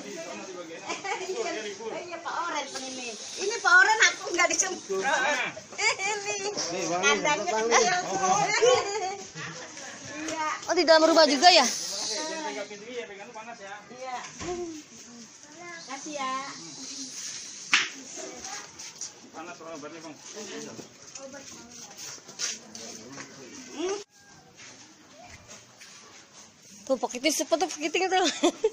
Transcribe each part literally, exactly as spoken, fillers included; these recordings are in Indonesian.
Iya Pak Oren ini. Ini Pak Oren aku nggak disemprot. Ini kandangnya kecil. Iya. Oh di dalam rumah juga ya? Iya. Kasih ya. Panas obatnya bang. Tuh paketin sepatu paketin tuh.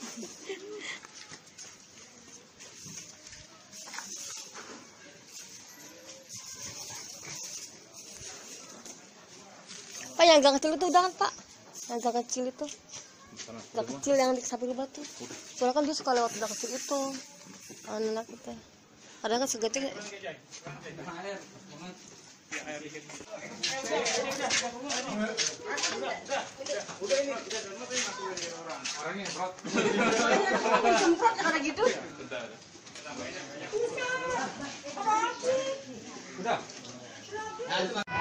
Pak yang agak kecil itu udah kan Pak? Yang agak kecil itu, agak kecil yang di samping batu. Soalnya kan dia suka lewat udah kecil itu, anak kita. Padahal kan segede. Semprot karena gitu. Udah.